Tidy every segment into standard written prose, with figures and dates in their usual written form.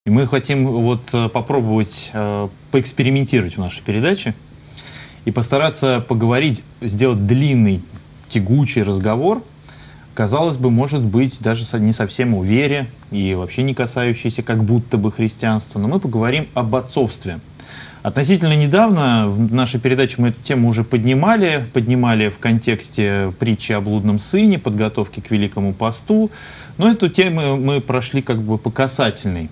И мы хотим вот попробовать поэкспериментировать в нашей передаче и постараться поговорить, сделать длинный, тягучий разговор, казалось бы, может быть, даже не совсем о вере и вообще не касающийся как будто бы христианства, но мы поговорим об отцовстве. Относительно недавно в нашей передаче мы эту тему уже поднимали в контексте притчи о блудном сыне, подготовки к Великому посту, но эту тему мы прошли как бы по касательной.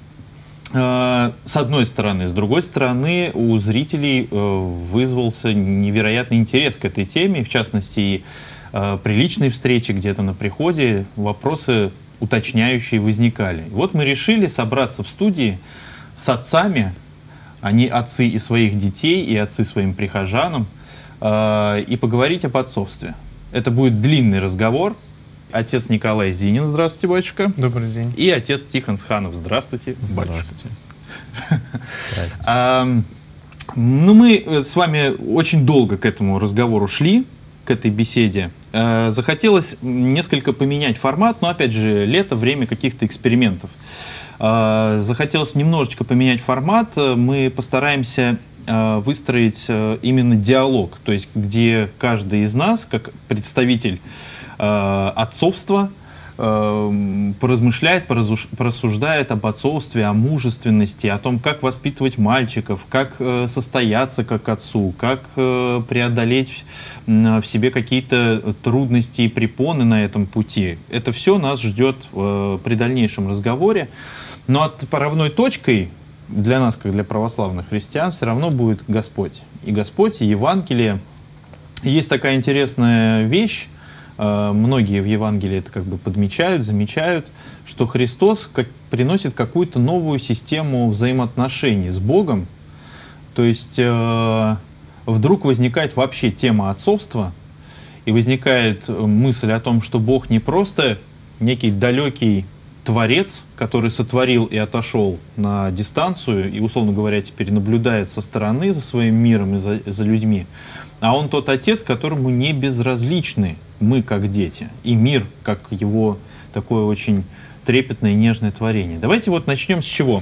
С одной стороны. С другой стороны, у зрителей вызвался невероятный интерес к этой теме, в частности, и при личной встрече, где-то на приходе, вопросы уточняющие возникали. И вот мы решили собраться в студии с отцами, они отцы и своих детей, и отцы своим прихожанам, и поговорить об отцовстве. Это будет длинный разговор. Отец Николай Зинин, здравствуйте, батюшка. Добрый день. И отец Тихон Сханов, здравствуйте, батюшка. Здравствуйте. Ну, мы с вами очень долго к этому разговору шли, к этой беседе. Захотелось несколько поменять формат, но, опять же, лето, время каких-то экспериментов. Захотелось немножечко поменять формат. Мы постараемся выстроить именно диалог, то есть где каждый из нас, как представитель отцовства, поразмышляет, порассуждает об отцовстве, о мужественности, о том, как воспитывать мальчиков, как состояться как отцу, как преодолеть в себе какие-то трудности и препоны на этом пути. Это все нас ждет при дальнейшем разговоре. Но отправной точкой для нас, как для православных христиан, все равно будет Господь. И Господь, и Евангелие. Есть такая интересная вещь, многие в Евангелии это как бы подмечают, замечают, что Христос приносит какую-то новую систему взаимоотношений с Богом. То есть вдруг возникает вообще тема отцовства, и возникает мысль о том, что Бог не просто некий далекий Творец, который сотворил и отошел на дистанцию, и, условно говоря, теперь наблюдает со стороны за своим миром и за людьми, а Он тот Отец, которому не безразличны мы, как дети, и мир, как его такое очень трепетное и нежное творение. Давайте вот начнем с чего.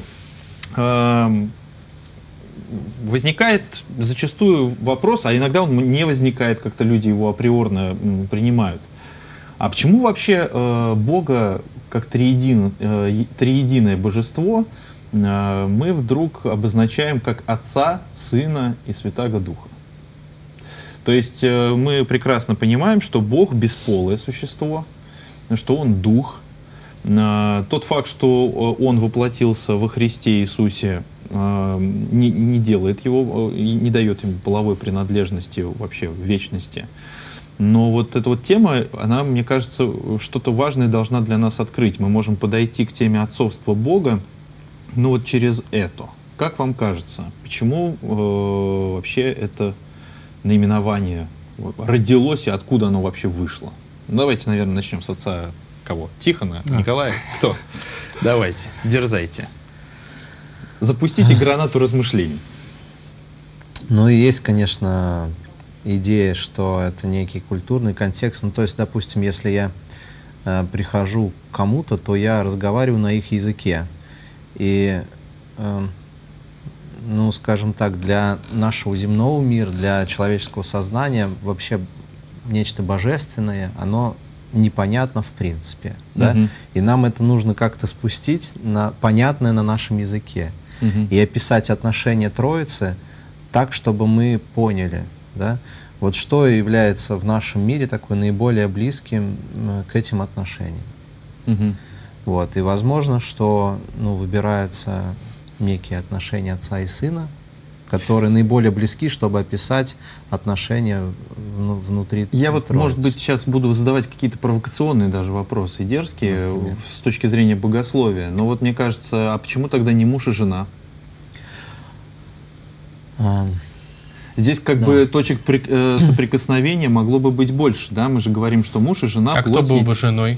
Возникает зачастую вопрос, а иногда он не возникает, как-то люди его априорно принимают. А почему вообще Бога, как триединое божество, мы вдруг обозначаем как Отца, Сына и Святаго Духа? То есть мы прекрасно понимаем, что Бог бесполое существо, что Он Дух. Тот факт, что Он воплотился во Христе Иисусе, не делает Его, не дает Ему половой принадлежности вообще в вечности. Но вот эта вот тема, она, мне кажется, что-то важное должна для нас открыть. Мы можем подойти к теме отцовства Бога, ну вот через это. Как вам кажется, почему вообще это наименование родилось и откуда оно вообще вышло? Ну, давайте, наверное, начнем с отца кого? Тихона? Да. Николая? Кто? Давайте, дерзайте. Запустите гранату размышлений. Ну и есть, конечно, идея, что это некий культурный контекст. Ну, то есть, допустим, если я прихожу к кому-то, то я разговариваю на их языке. И ну, скажем так, для нашего земного мира, для человеческого сознания вообще нечто божественное, оно непонятно в принципе. Да? И нам это нужно как-то спустить на понятное на нашем языке. И описать отношения Троицы так, чтобы мы поняли, да? Вот что является в нашем мире такой наиболее близким к этим отношениям. Вот. И возможно, что выбираются некие отношения отца и сына, которые наиболее близки, чтобы описать отношения внутри Я вот, Троицы. может быть, сейчас буду задавать какие-то провокационные даже вопросы, дерзкие, с точки зрения богословия. Но вот мне кажется, а почему тогда не муж и жена? Здесь как бы точек соприкосновения могло бы быть больше, да? Мы же говорим, что муж и жена... А кто был бы женой?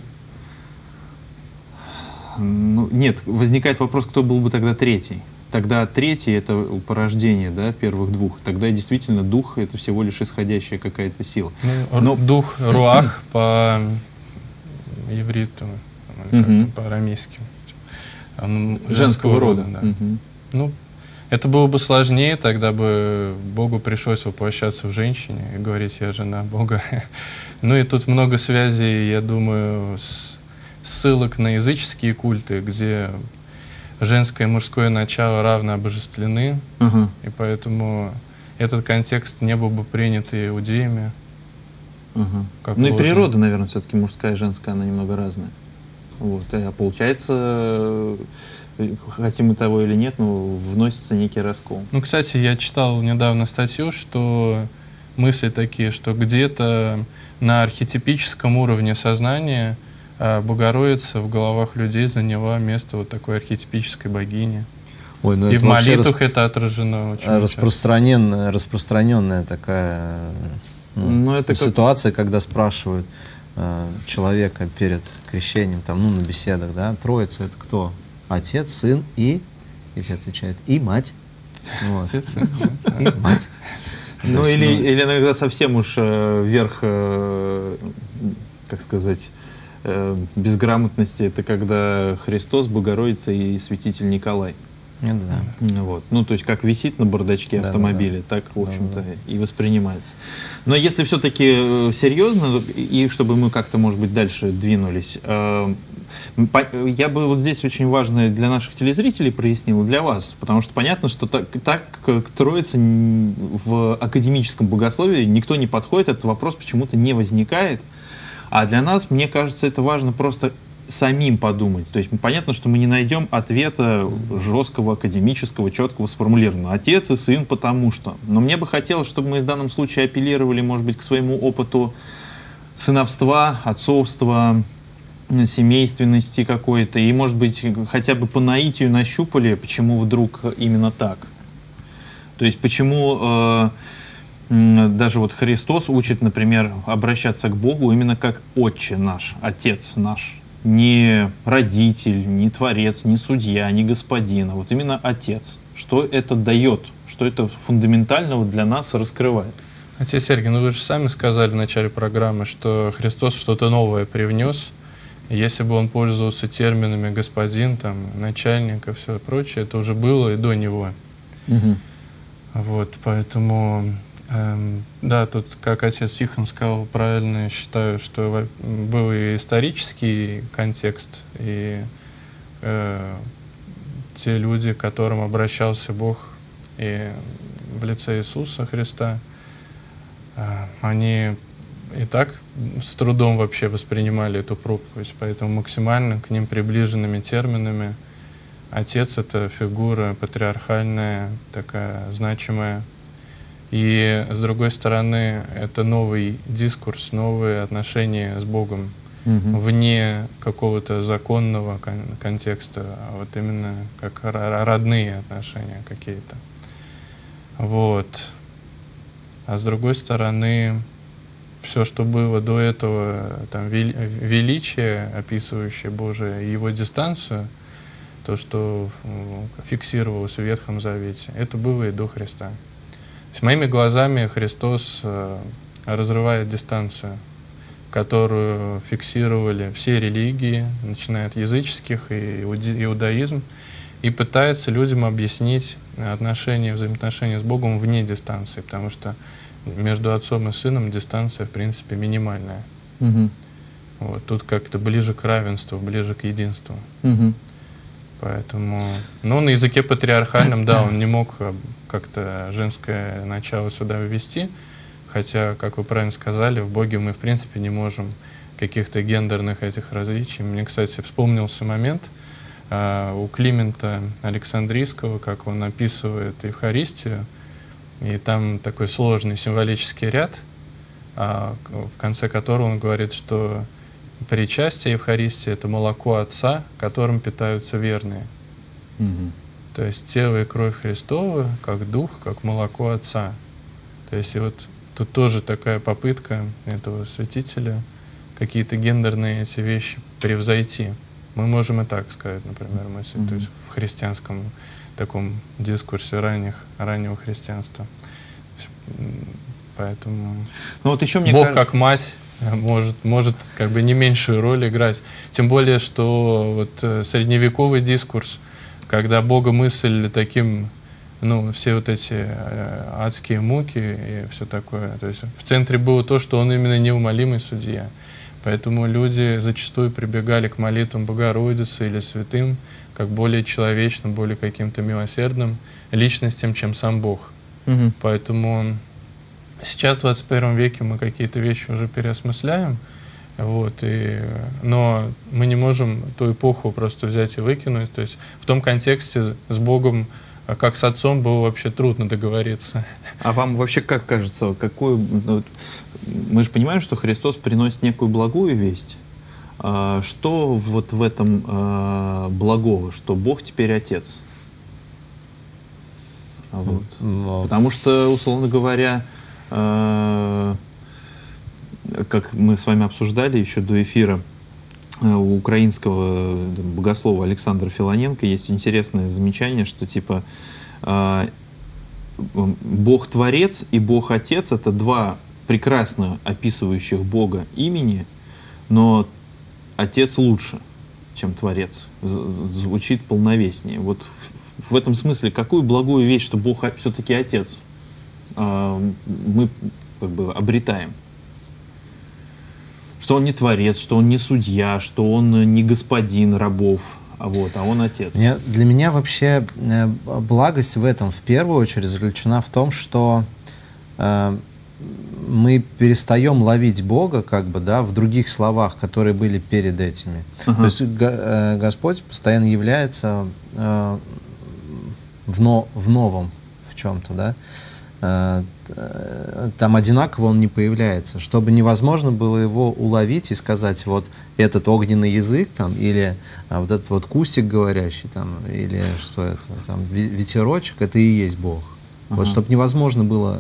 Ну, нет, возникает вопрос, кто был бы тогда третий. Тогда третий — это порождение, да, первых двух. Тогда действительно дух — это всего лишь исходящая какая-то сила. Но дух, руах по ивриту, по арамейски. женского рода. Да. Ну, это было бы сложнее, тогда бы Богу пришлось воплощаться в женщине и говорить: я жена Бога. Ну и тут много связей, я думаю, ссылок на языческие культы, где женское и мужское начало равно обожествлены, и поэтому этот контекст не был бы принят и иудеями. Как ну и ложный. природа, наверное, все-таки мужская и женская, она немного разная. Вот. А получается, хотим мы того или нет, но вносится некий раскол. Ну, кстати, я читал недавно статью, что мысли такие, что где-то на архетипическом уровне сознания Богородица в головах людей заняла место вот такой архетипической богини. Ой, ну и это в молитвах это отражено очень распространенная такая это ситуация, когда спрашивают человека перед крещением, там, ну, на беседах, да, Троицу — это кто? Отец, Сын и, если отвечает, и Мать. Вот. Отец, Сын, и Мать. Ну, или иногда совсем уж верх, как сказать, безграмотности, это когда Христос, Богородица и святитель Николай. Да. Вот. Ну, то есть, как висит на бардачке автомобиля, так, в общем-то, и воспринимается. Но если все-таки серьезно, и чтобы мы как-то, может быть, дальше двинулись, я бы вот здесь очень важно для наших телезрителей прояснил, для вас, потому что понятно, что так к Троице в академическом богословии никто не подходит, этот вопрос почему-то не возникает. А для нас, мне кажется, это важно просто самим подумать. То есть понятно, что мы не найдем ответа жесткого, академического, четкого сформулированного. Отец и сын потому что. Но мне бы хотелось, чтобы мы в данном случае апеллировали, может быть, к своему опыту сыновства, отцовства, семейственности какой-то. И, может быть, хотя бы по наитию нащупали, почему вдруг именно так. То есть почему даже вот Христос учит, например, обращаться к Богу именно как Отче наш, Отец наш. Не родитель, не творец, не судья, не господин, а вот именно Отец. Что это дает, что это фундаментального для нас раскрывает? Отец Сергей, ну вы же сами сказали в начале программы, что Христос что-то новое привнес. Если бы он пользовался терминами господин, там, начальник и все прочее, это уже было и до него. Вот, поэтому... Да, тут, как отец Тихон сказал, правильно считаю, что был и исторический контекст, и те люди, к которым обращался Бог и в лице Иисуса Христа, они и так с трудом вообще воспринимали эту проповедь, поэтому максимально к ним приближенными терминами. Отец — это фигура патриархальная, такая значимая. И, с другой стороны, это новый дискурс, новые отношения с Богом, вне какого-то законного контекста, а вот именно как родные отношения какие-то. Вот. А с другой стороны, все, что было до этого, там, величие, описывающее Божие, и его дистанцию, то, что фиксировалось в Ветхом Завете, это было и до Христа. С моими глазами Христос разрывает дистанцию, которую фиксировали все религии, начиная от языческих и иудаизм, и пытается людям объяснить взаимоотношения с Богом вне дистанции, потому что между отцом и сыном дистанция, в принципе, минимальная. Вот, тут как-то ближе к равенству, ближе к единству. Поэтому, ну, на языке патриархальном, да, он не мог как-то женское начало сюда ввести, хотя, как вы правильно сказали, в Боге мы, в принципе, не можем каких-то гендерных этих различий. Мне, кстати, вспомнился момент у Климента Александрийского, как он описывает Евхаристию, и там такой сложный символический ряд, в конце которого он говорит, что причастие Евхаристии — это молоко Отца, которым питаются верные. То есть тело и кровь Христова, как дух, как молоко Отца. То есть и вот тут тоже такая попытка этого святителя какие-то гендерные эти вещи превзойти. Мы можем и так сказать, например, мысль, то есть в христианском таком дискурсе раннего христианства. Поэтому ну, вот еще Бог как мать может как бы не меньшую роль играть. Тем более, что вот средневековый дискурс, когда богомысль таким, ну, все вот эти адские муки и все такое, то есть в центре было то, что он именно неумолимый судья. Поэтому люди зачастую прибегали к молитвам Богородицы или святым, как более человечным, более каким-то милосердным личностям, чем сам Бог. Поэтому сейчас, в 21 веке, мы какие-то вещи уже переосмысляем, вот, но мы не можем ту эпоху просто взять и выкинуть. То есть в том контексте с Богом, как с Отцом, было вообще трудно договориться. А вам вообще как кажется, мы же понимаем, что Христос приносит некую благую весть. Что вот в этом благого, что Бог теперь Отец? Вот. Потому что, условно говоря, как мы с вами обсуждали еще до эфира, у украинского богослова Александра Филоненко есть интересное замечание, что типа Бог-творец и Бог-отец — это два прекрасно описывающих Бога имени, но Отец лучше, чем Творец, звучит полновеснее. Вот в этом смысле, какую благую вещь, что Бог все-таки Отец, мы как бы обретаем? Что Он не Творец, что Он не судья, что Он не господин рабов, а Он Отец. Для меня вообще благость в этом в первую очередь заключена в том, что мы перестаем ловить Бога, как бы, да, в других словах, которые были перед этими. То есть Господь постоянно является в новом в чем-то, да. Там одинаково он не появляется, чтобы невозможно было его уловить и сказать, вот этот огненный язык там, или вот этот вот кустик говорящий там, или что это там, ветерочек, это и есть Бог. Вот, чтобы невозможно было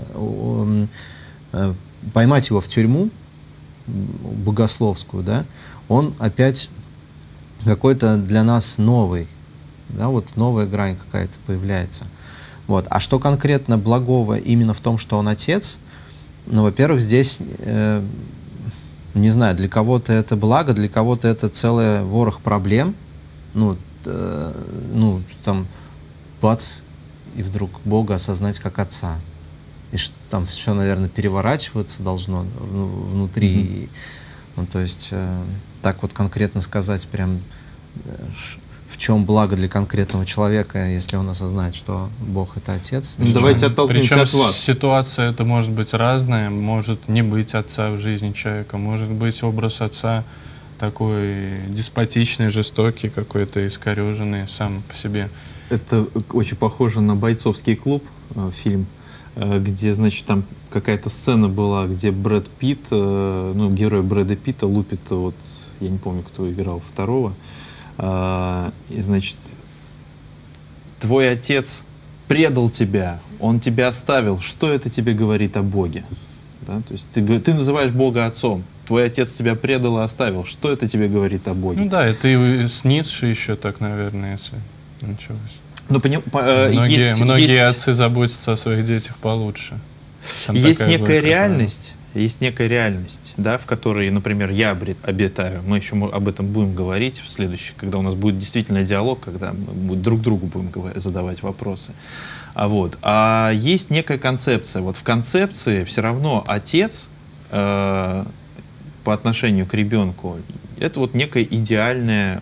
поймать его в тюрьму богословскую, да, он опять какой-то для нас новый, да, вот новая грань какая-то появляется. Вот. А что конкретно благого именно в том, что он Отец? Ну, во-первых, здесь, не знаю, для кого-то это благо, для кого-то это целый ворох проблем. Ну, там, бац, и вдруг Бога осознать как Отца. И что там все, наверное, переворачиваться должно внутри. Ну, то есть, так вот конкретно сказать прям, в чем благо для конкретного человека, если он осознает, что Бог — это Отец. Давайте оттолкнемся от вас. Ситуация это может быть разная, может не быть Отца в жизни человека, может быть образ Отца такой деспотичный, жестокий, какой-то искореженный сам по себе. Это очень похоже на «Бойцовский клуб», фильм, где, значит, там какая-то сцена была, где Брэд Питт, герой Брэда Питта лупит, вот, я не помню, кто играл второго, и, значит, твой отец предал тебя, он тебя оставил. Что это тебе говорит о Боге? Да? То есть ты называешь Бога отцом, твой отец тебя предал и оставил. Что это тебе говорит о Боге? Ну да, это и с Ницше еще так, наверное, если началось. Но, многие отцы заботятся о своих детях получше. Там есть некая реальность. Есть некая реальность, да, в которой, например, я обитаю. Мы еще об этом будем говорить в следующем, когда у нас будет действительно диалог, когда мы друг другу будем задавать вопросы. А есть некая концепция. Вот в концепции все равно отец по отношению к ребенку — это вот некая идеальная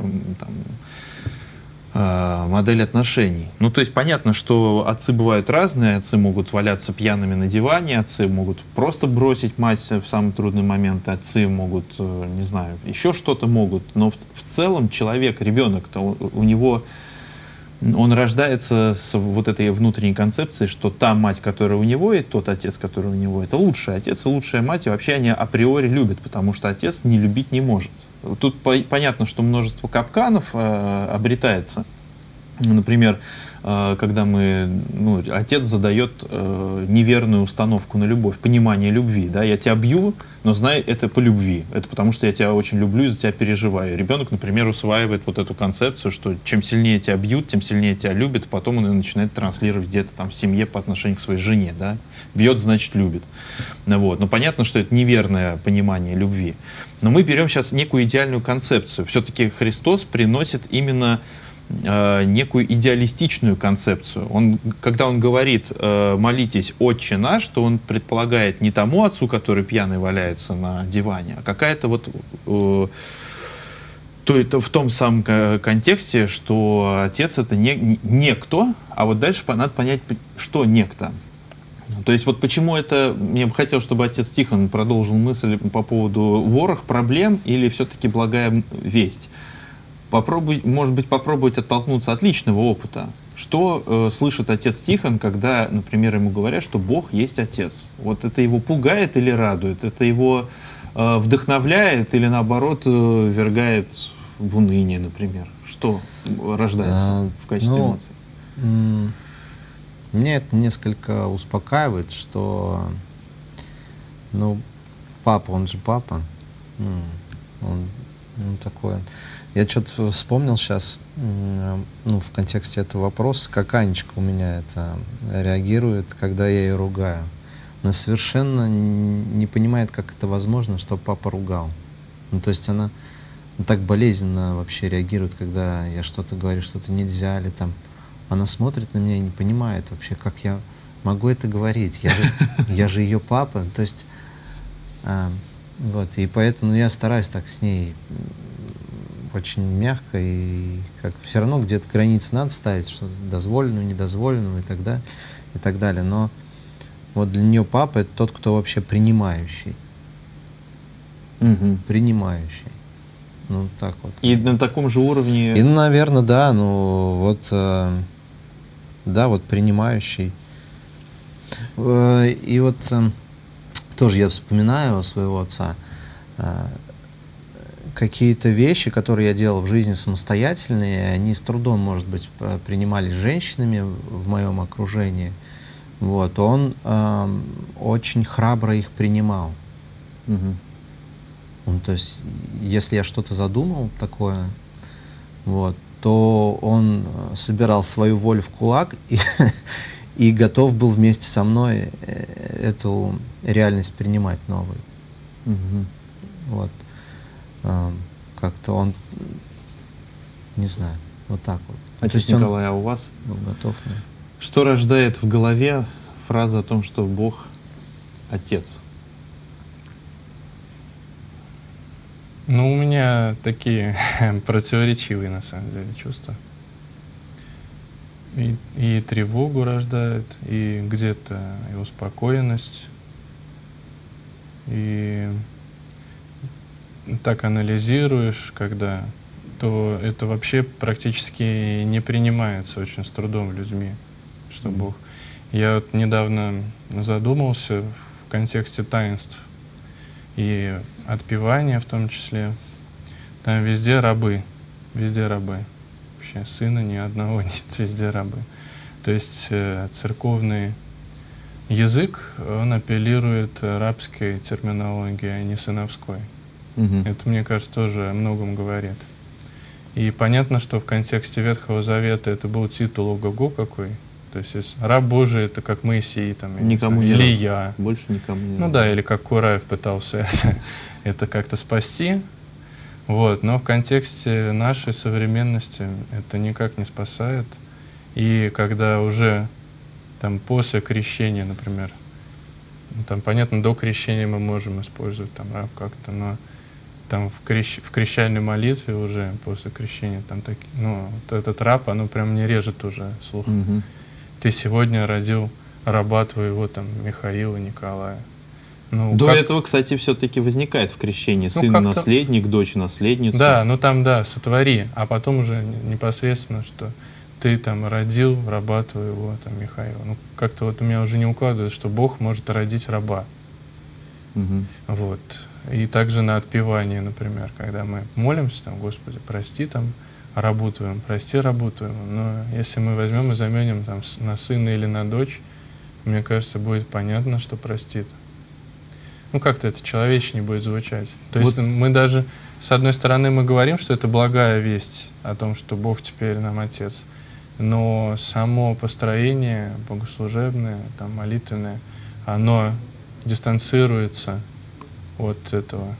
модель отношений. Ну, то есть понятно, что отцы бывают разные, отцы могут валяться пьяными на диване, отцы могут просто бросить мать в самый трудный момент, отцы могут, не знаю, еще что-то могут, но в целом человек, ребенок-то, у него, он рождается с вот этой внутренней концепцией, что та мать, которая у него, и тот отец, который у него, это лучший отец и лучшая мать, и вообще они априори любят, потому что отец не любить не может. Тут понятно, что множество капканов обретается Например, когда отец задает неверную установку на любовь, понимание любви. Да? Я тебя бью, но знай, это по любви. Это потому, что я тебя очень люблю и за тебя переживаю. Ребенок, например, усваивает вот эту концепцию, что чем сильнее тебя бьют, тем сильнее тебя любят, потом он ее начинает транслировать где-то там в семье по отношению к своей жене. Да? Бьет, значит, любит. Вот. Но понятно, что это неверное понимание любви. Но мы берем сейчас некую идеальную концепцию. Все-таки Христос приносит именно некую идеалистичную концепцию. Когда он говорит «молитесь, Отче наш», то он предполагает не тому отцу, который пьяный валяется на диване, а какая-то то это в том самом контексте, что отец — это некто, а вот дальше надо понять, что некто. То есть вот почему это... Мне бы хотелось, чтобы отец Тихон продолжил мысль по поводу ворох проблем или все-таки благая весть. Может быть, попробовать оттолкнуться от личного опыта. Что слышит отец Тихон, когда, например, ему говорят, что Бог есть Отец? Вот это его пугает или радует? Это его вдохновляет или, наоборот, ввергает в уныние, например? Что рождается в качестве эмоций? Меня это несколько успокаивает, что папа, он же папа. Он такой... Я что-то вспомнил сейчас, в контексте этого вопроса, как Анечка у меня это реагирует, когда я ее ругаю. Она совершенно не понимает, как это возможно, что папа ругал. То есть она так болезненно вообще реагирует, когда я что-то говорю, что-то нельзя, или там... Она смотрит на меня и не понимает вообще, как я могу это говорить. Я же ее папа. То есть, и поэтому я стараюсь так с ней очень мягко, и как все равно где-то границы надо ставить, что дозволенного, недозволенного и так далее. Но вот для нее папа — это тот, кто вообще принимающий. Принимающий. Так вот. И на таком же уровне... И, наверное, да, принимающий. И вот тоже я вспоминаю своего отца. Какие-то вещи, которые я делал в жизни самостоятельные, они с трудом, может быть, принимались женщинами в моем окружении. Вот. Он очень храбро их принимал. То есть, если я что-то задумал такое, то он собирал свою волю в кулак и готов был вместе со мной эту реальность принимать новую. Как-то он, не знаю, вот так вот. Отец Николай, а у вас? Был готов. Да. Что рождает в голове фраза о том, что Бог — Отец? У меня такие противоречивые, на самом деле, чувства. И тревогу рождает, и где-то и успокоенность, и так анализируешь, то это вообще практически не принимается очень с трудом людьми, что Бог. Я вот недавно задумался в контексте таинств и отпевания в том числе. Там везде рабы, Вообще сына ни одного нет, везде рабы. То есть церковный язык, он апеллирует рабской терминологии, а не сыновской. Это, мне кажется, тоже о многом говорит. И понятно, что в контексте Ветхого Завета это был титул ого-го какой. То есть раб Божий — это как Моисей, там, никому или я. Больше никому не или как Кураев пытался это как-то спасти. Но в контексте нашей современности это никак не спасает. И когда уже там после крещения, например, понятно, до крещения мы можем использовать раб как-то, но там в крещальной молитве уже после крещения этот раб, оно прям не режет уже слух. Ты сегодня родил раба твоего, Михаила, Николая. До этого, кстати, все-таки возникает в крещении сын-наследник, дочь-наследница. Да, сотвори, а потом уже непосредственно, что ты родил раба твоего, Михаила. Как-то у меня уже не укладывается, что Бог может родить раба. И также на отпевании, например, когда мы молимся, Господи, прости работаем, прости, работаем. Но если мы возьмем и заменим там на сына или на дочь, мне кажется, будет понятно, что простит. Ну, как-то это человечнее будет звучать. То есть мы даже, с одной стороны, мы говорим, что это благая весть о том, что Бог теперь нам Отец, но само построение богослужебное, там, молитвенное, оно дистанцируется от этого.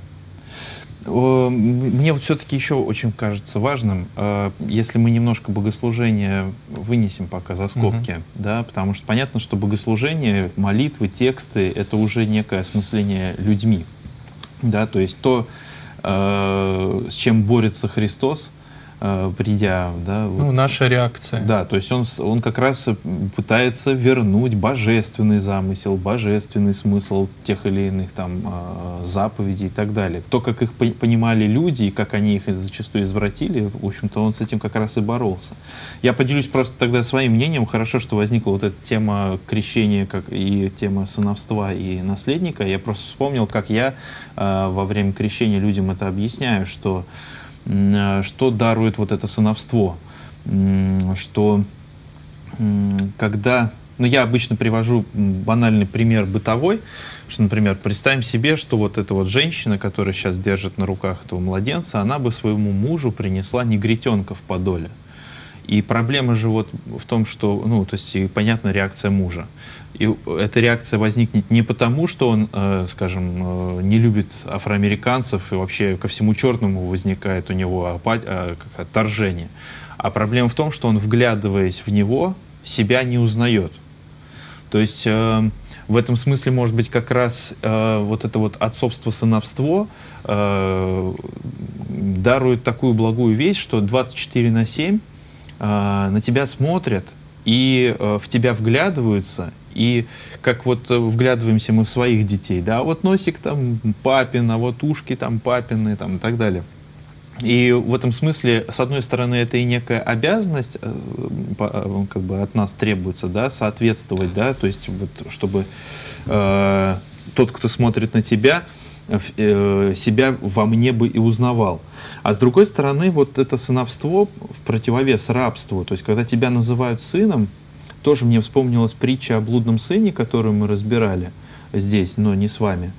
Мне вот все-таки еще очень кажется важным, если мы немножко богослужение вынесем пока за скобки, да, потому что понятно, что богослужение, молитвы, тексты — это уже некое осмысление людьми, да, то есть то, с чем борется Христос, придя, да, ну, вот, наша реакция. Да, то есть он как раз пытается вернуть божественный замысел, божественный смысл тех или иных там заповедей и так далее. То, как их понимали люди и как они их зачастую извратили, в общем-то, он с этим как раз и боролся. Я поделюсь просто тогда своим мнением. Хорошо, что возникла вот эта тема крещения и тема сыновства и наследника. Я просто вспомнил, как я во время крещения людям это объясняю, что дарует вот это сыновство, что когда, ну, я обычно привожу банальный пример бытовой, что, например, представим себе, что вот эта вот женщина, которая сейчас держит на руках этого младенца, она бы своему мужу принесла негритенка в подоле. И проблема же вот в том, что, ну, то есть, и понятна реакция мужа. И эта реакция возникнет не потому, что он, скажем, не любит афроамериканцев и вообще ко всему черному возникает у него отторжение. А проблема в том, что он, вглядываясь в него, себя не узнает. То есть в этом смысле, может быть, как раз вот это вот отцовство-сыновство дарует такую благую весть, что 24/7 на тебя смотрят и в тебя вглядываются, и как вот вглядываемся мы в своих детей, да, вот носик там папин, а вот ушки там папины, там и так далее. И в этом смысле, с одной стороны, это и некая обязанность, как бы от нас требуется, да, соответствовать, да, то есть вот, чтобы тот, кто смотрит на тебя, себя во мне бы и узнавал. А с другой стороны, вот это сыновство в противовес рабству, то есть когда тебя называют сыном, тоже мне вспомнилась притча о блудном сыне, которую мы разбирали здесь, но не с вами,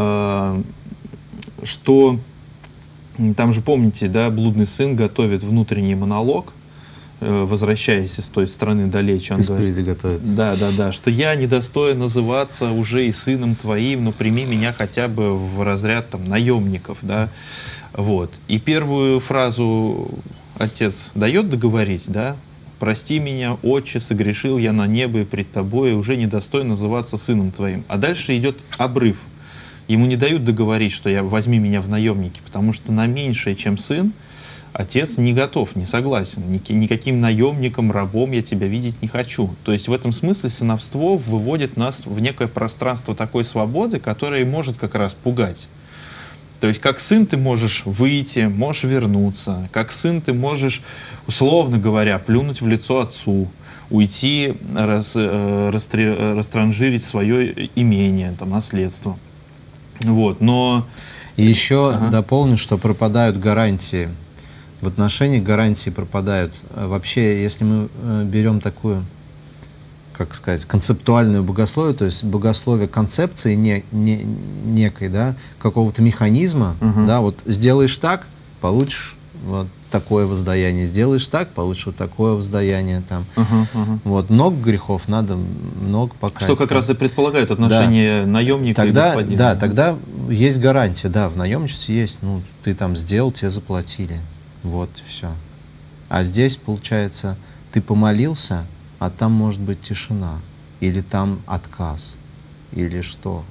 что там же, помните, да, блудный сын готовит внутренний монолог, возвращаясь из той страны далече, он говорит, готовится. Да, что я недостоин называться уже и сыном твоим, но прими меня хотя бы в разряд там наемников, да, вот. И первую фразу отец дает договорить, да, прости меня, отче, согрешил я на небо и пред тобой, и уже недостоин называться сыном твоим. А дальше идет обрыв. Ему не дают договорить, что возьми меня в наемники, потому что на меньшее, чем сын, отец не готов, не согласен. Никаким наемником, рабом я тебя видеть не хочу. То есть в этом смысле сыновство выводит нас в некое пространство такой свободы, которое может как раз пугать. То есть как сын ты можешь выйти, можешь вернуться. Как сын ты можешь, условно говоря, плюнуть в лицо отцу, уйти, растранжирить свое имение, там, наследство. Вот, но... И еще дополню, что пропадают гарантии. В отношении гарантии пропадают. Вообще, если мы берем такую, как сказать, концептуальную богословие, то есть богословие концепции некой, да, какого-то механизма, да, вот сделаешь так, получишь вот такое воздаяние, сделаешь так, получишь вот такое воздаяние, там. Вот, много грехов, надо много покаяться. Что как раз и предполагает отношение наемника и господина. Да, тогда есть гарантия, да, в наемничестве есть, ну, ты там сделал, тебе заплатили, вот, все. А здесь, получается, ты помолился, а там может быть тишина, или там отказ, или что.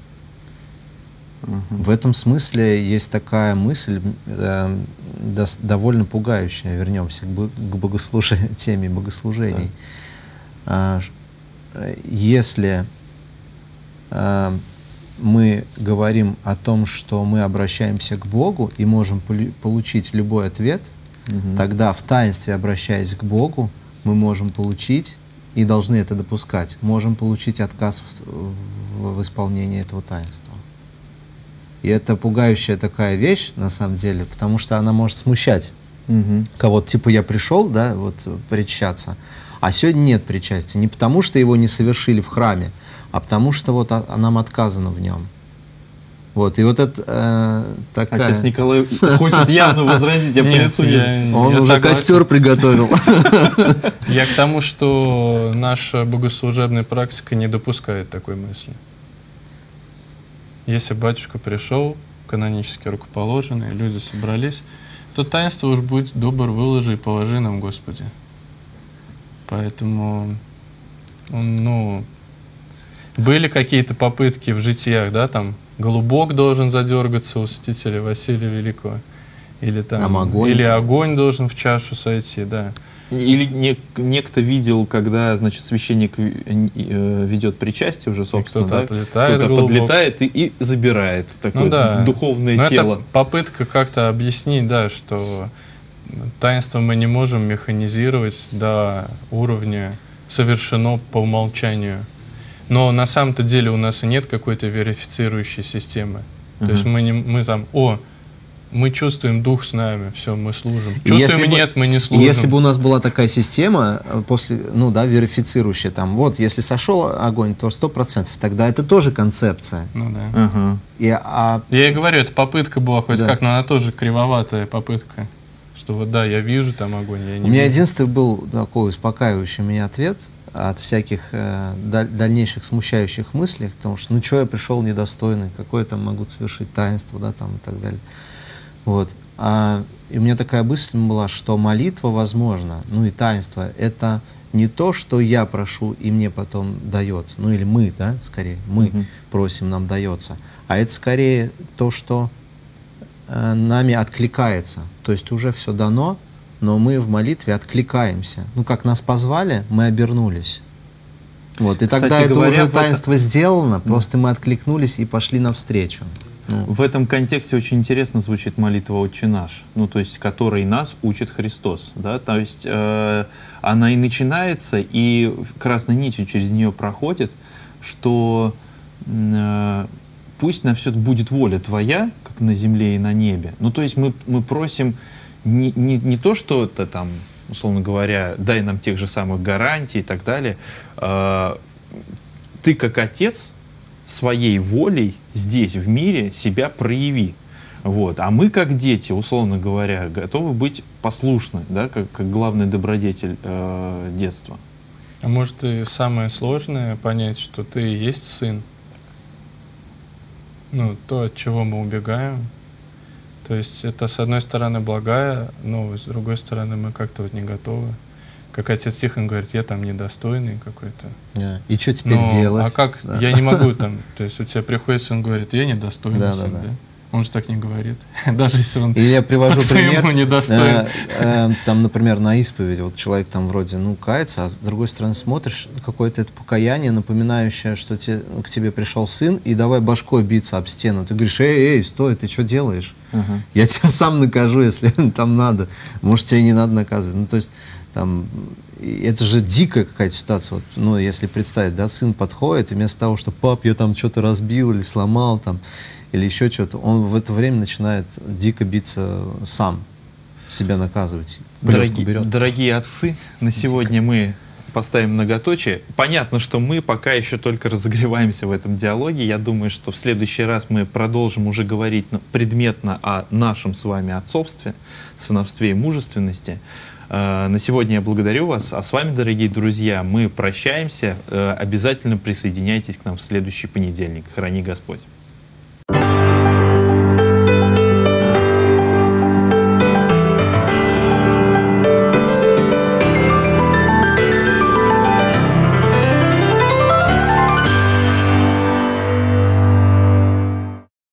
В этом смысле есть такая мысль, довольно пугающая, вернемся к теме богослужений. Если мы говорим о том, что мы обращаемся к Богу и можем получить любой ответ, тогда в таинстве, обращаясь к Богу, мы можем получить, и должны это допускать, можем получить отказ в исполнении этого таинства. И это пугающая такая вещь, на самом деле, потому что она может смущать Кого-то, типа, я пришел, да, вот, причащаться, а сегодня нет причастия. Не потому, что его не совершили в храме, а потому, что вот нам отказано в нем. Вот, и вот это такая... Отец Николай хочет явно возразить, я по лицу Он уже костер приготовил. Я к тому, что наша богослужебная практика не допускает такой мысли. Если батюшка пришел, канонически рукоположенные, люди собрались, то таинство уж будь добр, выложи и положи нам, Господи. Поэтому, ну, были какие-то попытки в житиях, да, там, голубок должен задергаться у святителя Василия Великого, или там, или огонь должен в чашу сойти, да. Или некто видел, когда, значит, священник ведет причастие уже, собственно, кто-то подлетает и забирает такое духовное тело. Это попытка как-то объяснить, да, что таинство мы не можем механизировать до уровня совершено по умолчанию. Но на самом-то деле у нас и нет какой-то верифицирующей системы. То есть мы там, мы чувствуем Дух с нами, все, мы служим. Чувствуем, нет, мы не служим. Если бы у нас была такая система, после, ну да, верифицирующая, там, вот, если сошел огонь, то 100%, тогда это тоже концепция. Ну да. Я и говорю, это попытка была хоть как, но она тоже кривоватая попытка. Что вот да, я вижу там огонь, я не вижу. У меня единственный был такой успокаивающий меня ответ от всяких дальнейших смущающих мыслей, потому что, ну что я пришел недостойный, какое там могу совершить таинство, да, там и так далее. Вот. И у меня такая мысль была, что молитва, возможно, ну и таинство, это не то, что я прошу, и мне потом дается, ну или мы, да, скорее, мы просим, нам дается, а это скорее то, что нами откликается. То есть уже все дано, но мы в молитве откликаемся. Ну, как нас позвали, мы обернулись. Вот. И кстати, тогда это говоря, уже таинство сделано, просто мы откликнулись и пошли навстречу. В этом контексте очень интересно звучит молитва «Отче наш», ну, то есть, которой нас учит Христос. Да? То есть она и начинается, и красной нитью через нее проходит, что пусть на все будет воля Твоя, как на земле и на небе. Ну, то есть мы просим не то, что это там, условно говоря, дай нам тех же самых гарантий и так далее. Ты, как Отец, своей волей здесь, в мире, себя прояви. Вот. А мы, как дети, условно говоря, готовы быть послушны, да, как главный добродетель детства. А может, и самое сложное понять, что ты и есть сын? Ну, то, от чего мы убегаем. То есть это, с одной стороны, благая, но с другой стороны, мы как-то вот не готовы. Как отец Тихон говорит, я там недостойный какой-то. И что теперь делать? А как? Да. Я не могу там, то есть у тебя приходит сын, говорит, я недостойный сын, да? Он же так не говорит, даже если он. Или я привожу пример, недостоин. Там, например, на исповеди, вот человек там вроде, ну, кается, а с другой стороны смотришь, какое-то это покаяние, напоминающее, что к тебе пришел сын, и давай башкой биться об стену. Ты говоришь, эй, стой, ты что делаешь? Я тебя сам накажу, если там надо. Может, тебе не надо наказывать. Ну, то есть, там, это же дикая какая-то ситуация. Вот, ну, если представить, да, сын подходит, и вместо того, что пап, я там что-то разбил или сломал, там, или еще что-то, он в это время начинает дико биться сам, себя наказывать. Дорогие отцы, на сегодня мы поставим многоточие. Понятно, что мы пока еще только разогреваемся в этом диалоге. Я думаю, что в следующий раз мы продолжим уже говорить предметно о нашем с вами отцовстве, сыновстве и мужественности. На сегодня я благодарю вас. А с вами, дорогие друзья, мы прощаемся. Обязательно присоединяйтесь к нам в следующий понедельник. Храни Господь.